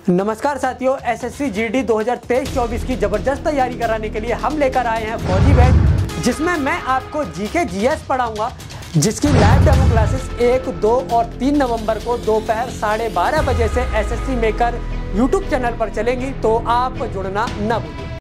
नमस्कार साथियों, SSC GD 2023-24 की जबरदस्त तैयारी कराने के लिए हम लेकर आए हैं फौजी बैच, जिसमें मैं आपको जीके जीएस पढ़ाऊंगा, जिसकी लाइव डेमो क्लासेस 1, 2 और 3 नवंबर को दोपहर 12:30 बजे से एसएससी मेकर यूट्यूब चैनल पर चलेंगी। तो आप जुड़ना न भूलिए।